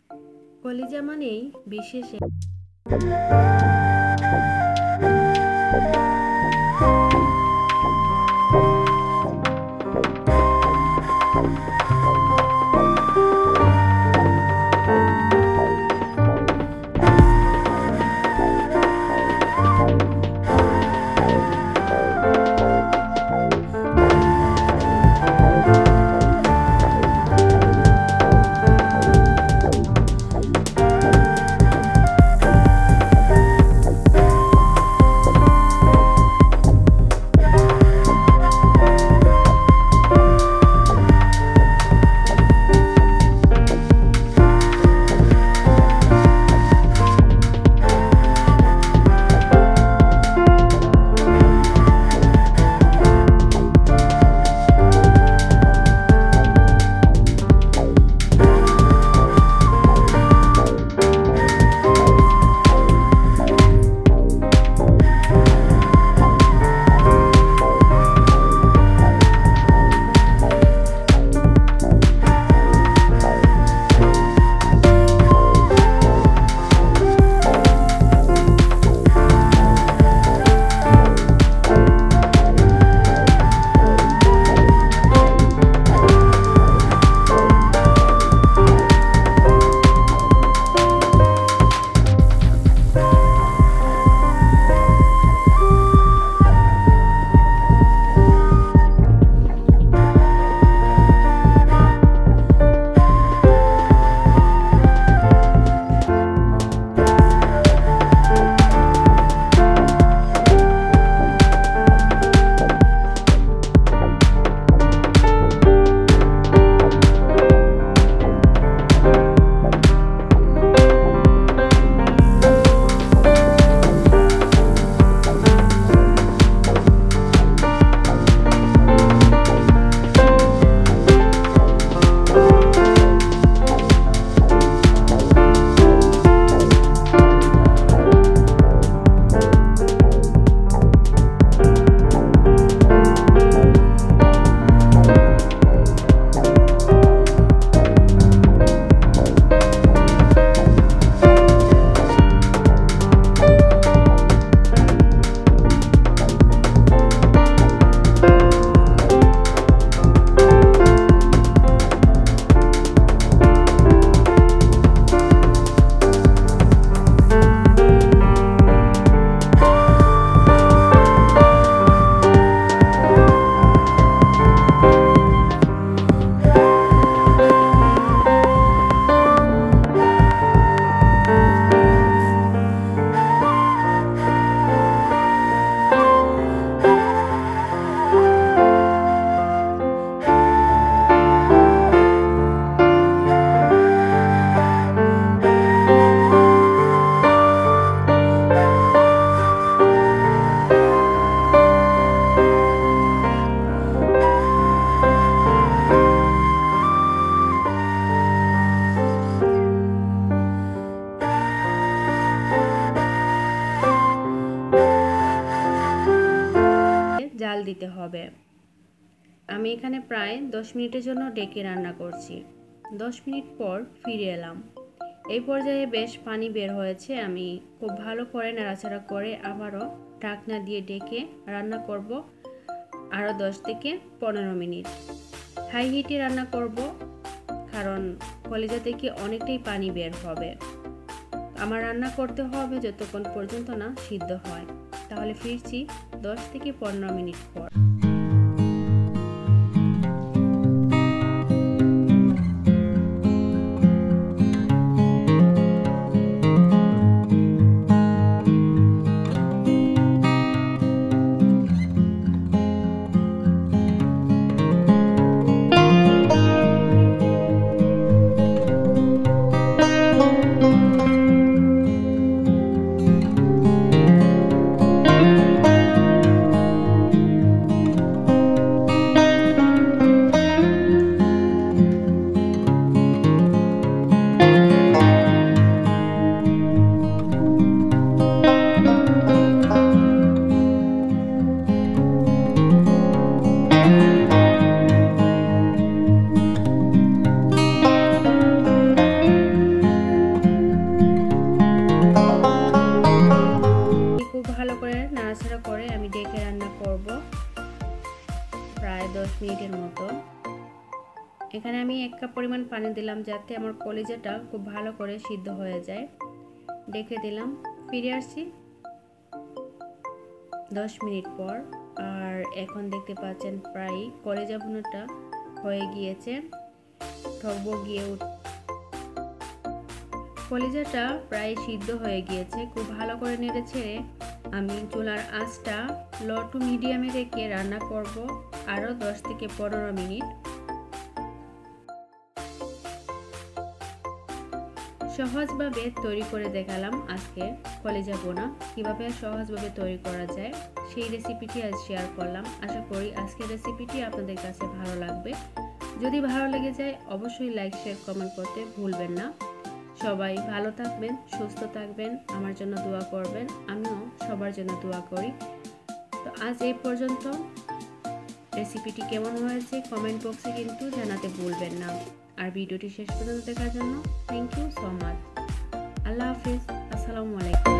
কলিজা মানেই বিশেষ জাল দিতে হবে। আমি এখানে প্রায় 10 মিনিটের জন্য ঢেকে রান্না করছি। 10 মিনিট পর ফিরে এলাম। এই পর্যায়ে বেশ পানি বের হয়েছে। আমি খুব ভালো করে নাড়াচাড়া করে আবারও ঢাকনা দিয়ে ঢেকে রান্না করব আরও 10 থেকে 15 মিনিট। হাই হিটে রান্না করব, কারণ কলিজা থেকে অনেকটাই পানি বের হবে। আমার রান্না করতে হবে যতক্ষণ পর্যন্ত না সিদ্ধ হয়। তাহলে ফিরছি 10 থেকে 15 মিনিট পর। মিনিটের মতো। এখানে আমি 1 কাপ পরিমাণ পানি দিলাম যাতে আমার কলিজাটা খুব ভালো করে সিদ্ধ হয়ে যায়। ঢেকে দিলাম। ফিরে আসছি 10 মিনিট পর। আর এখন দেখতে পাচ্ছেন প্রায় কলিজা ভুনাটা হয়ে গিয়েছে, টকবগিয়ে কলিজাটা প্রায় সিদ্ধ হয়ে গিয়েছে। খুব ভালো করে নেড়ে ছেড়ে আমি চুলার আঁচটা লো টু মিডিয়ামে রেখে রান্না করব আরও 10 থেকে 15 মিনিট। সহজভাবে তৈরি করে দেখালাম আজকে কলিজা ভুনা। কিভাবে সহজভাবে তৈরি করা যায় সেই রেসিপিটি আজ শেয়ার করলাম। আশা করি আজকের রেসিপিটি আপনাদের কাছে ভালো লাগবে। যদি ভালো লেগে যায় অবশ্যই লাইক, শেয়ার, কমেন্ট করতে ভুলবেন না। সবাই ভালো থাকবেন, সুস্থ থাকবেন, আমার জন্য দোয়া করবেন। আমিও সবার জন্য দোয়া করি। তো আজ এই পর্যন্ত। রেসিপিটি কেমন হয়েছে কমেন্ট বক্সে কিন্তু জানাতে ভুলবেন না। আর ভিডিওটি শেষ পর্যন্ত দেখার জন্য থ্যাংক ইউ সো মাচ। আল্লাহ হাফিজ। আসসালামু আলাইকুম।